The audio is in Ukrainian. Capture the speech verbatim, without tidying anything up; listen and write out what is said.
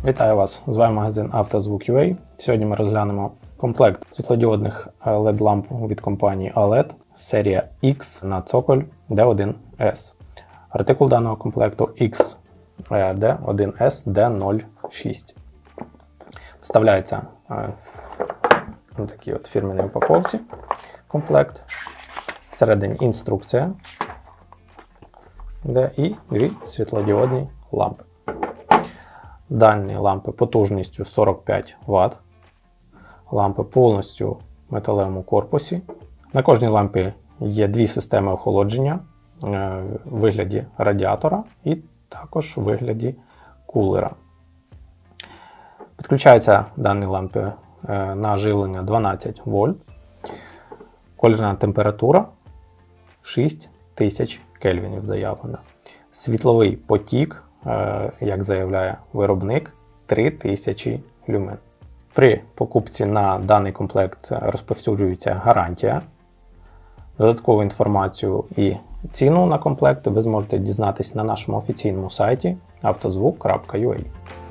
Вітаю вас! З вами магазин «Автозвук.ua». Сьогодні ми розглянемо комплект світлодіодних ел і ді-ламп від компанії ей ел і ді серія X на цоколь ді один ес. Артикул даного комплекту ікс ді один ес ді нуль шість. Вставляється в такій от фірменній упаковці комплект. Всередині інструкція, де і дві світлодіодні лампи. Дані лампи потужністю сорок п'ять ватт. Лампи повністю в металевому корпусі. На кожній лампі є дві системи охолодження в вигляді радіатора і також в вигляді кулера. Підключаються дані лампи на живлення дванадцять вольт. Колірна температура шість тисяч кельвінів заявлена. Світловий потік, як заявляє виробник, три тисячі люмен. При покупці на даний комплект розповсюджується гарантія. Додаткову інформацію і ціну на комплект ви зможете дізнатися на нашому офіційному сайті автозвук крапка ю а.